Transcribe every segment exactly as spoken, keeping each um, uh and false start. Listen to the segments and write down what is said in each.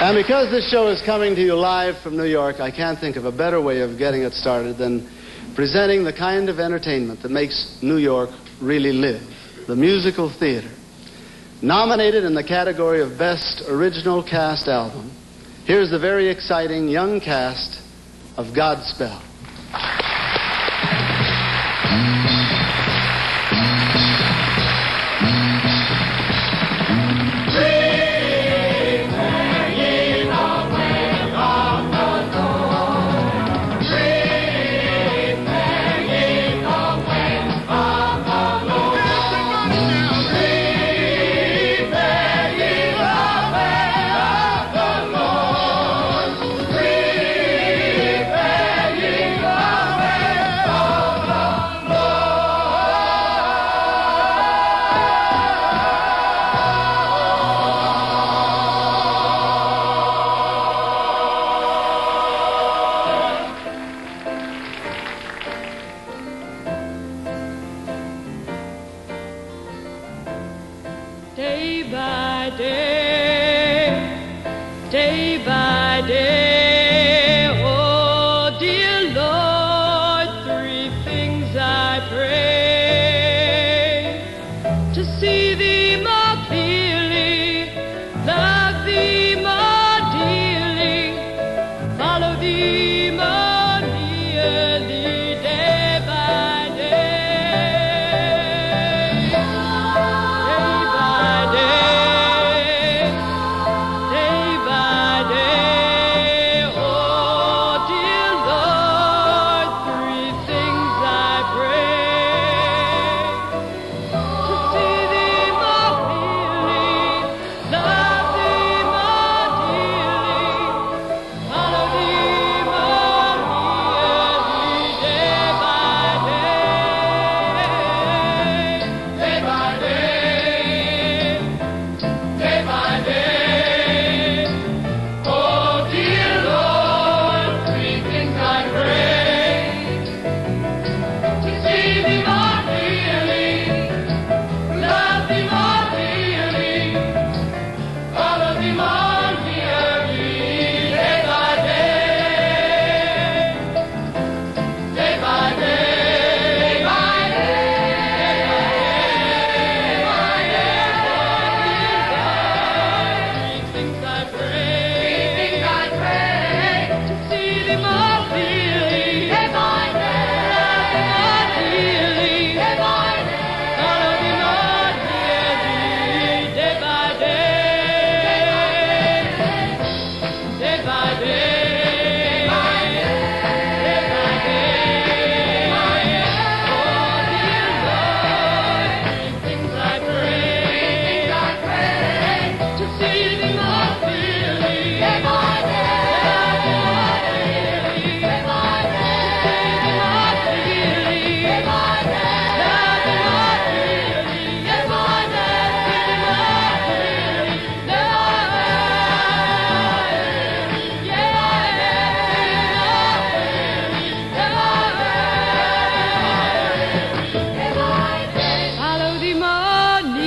And because this show is coming to you live from New York, I can't think of a better way of getting it started than presenting the kind of entertainment that makes New York really live, the musical theater. Nominated in the category of Best Original Cast Album, here's the very exciting young cast of Godspell. Day by day, day by day, oh dear Lord, three things I pray: to see Thee more clearly, love Thee more dearly, follow Thee more nearly, day by day.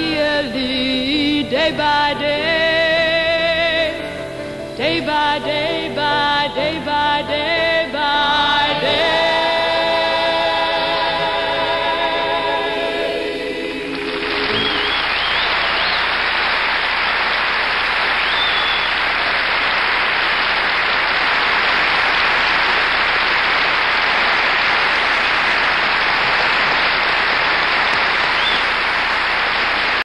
Day by day, day by day.